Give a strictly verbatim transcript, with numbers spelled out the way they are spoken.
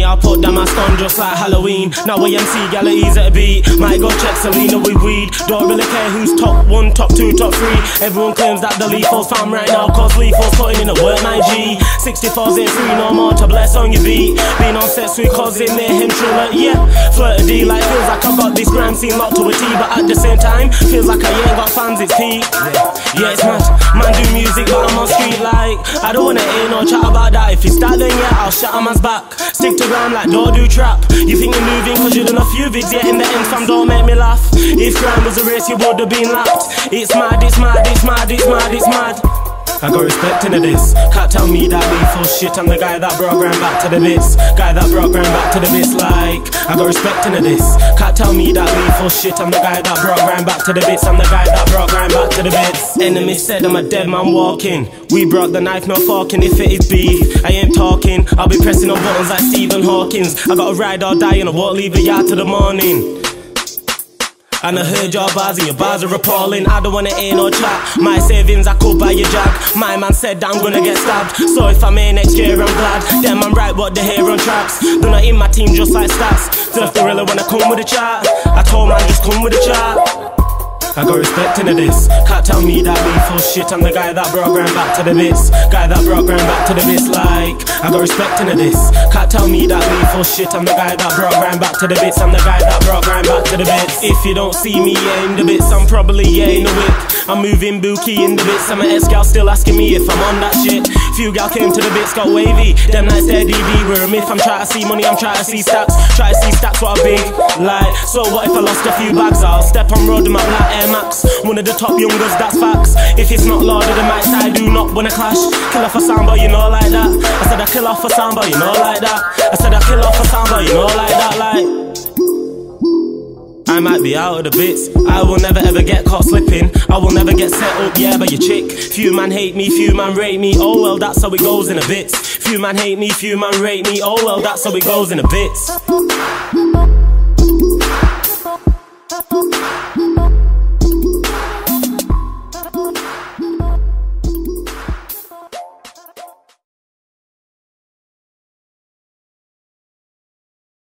I'll put down my stun just like Halloween. Now A M C gal ease at a beat. Might go check Selena with weed. Don't really care who's top one, top two, top three. Everyone claims that the Lethal's fam right now, cause Lethal's putting in the work, my G. sixty-fours ain't free no more to bless on your beat. Being on set sweet cause it made him triller, yeah. Flirt a D like feels like I've got this gram scene locked to a T, but at the same time feels like I ain't got fans, it's peak. Yeah, it's mad. Man do music but I'm on street like I don't wanna hear no chat about that. If you start then yeah, I'll shut a man's back. Stick to gram like don't do trap. You think you're moving cause you done a few vids, yeah, in the end fam don't make me laugh. If crime was a race you would have been lapped. It's mad, it's mad, it's mad, it's mad, it's mad. I got respect into this. Can't tell me that lethal shit. I'm the guy that brought Gram back to the bits. Guy that brought Gram back to the bits. Like I got respect into this. Can't tell me that lethal shit. I'm the guy that brought Gram back to the bits. I'm the guy that brought Gram back to the bits. Enemy said I'm a dead man walking. We brought the knife, no forking. If it is beef, I ain't talking. I'll be pressing on buttons like Stephen Hawkins. I gotta ride or die and I won't leave the yard till the morning. And I heard your bars and your bars are appalling. I don't wanna hear no chat. My savings I could buy your jack. My man said that I'm gonna get stabbed. So if I'm here next year I'm glad. Them I'm right what they hear on tracks. They're not in my team just like stats. Surf the Gorilla when I come with a chat. I told man just come with a chat. I got respect into this. Can't tell me that lethal shit. I'm the guy that brought Gram back to the bits. Guy that brought Gram back to the bits. Like I got respect into this. Can't tell me that lethal shit. I'm the guy that brought Gram back to the bits. I'm the guy that brought Gram back to the bits. If you don't see me yeah in the bits, I'm probably yeah in the whip. I'm moving bookie in the bits. And my ex-gal still asking me if I'm on that shit. Few gal came to the bits, got wavy. Them nights they're D B, we're a myth. I'm trying to see money, I'm trying to see stacks. Try to see stacks what a big like. So what if I lost a few bags? I'll step on road with my black Air Max. One of the top youngers, that's facts. If it's not Lord of the Mics, I do not wanna clash. Kill off a samba, you know like that. I said I kill off a samba, you know like that. I said I kill off a samba, you know like that, like. I might be out of the bits. I will never ever get caught slipping. I will never get set up, yeah, by your chick. Few man hate me, few man rate me. Oh well, that's how it goes in a bits. Few man hate me, few man rate me. Oh well, that's how it goes in a bits.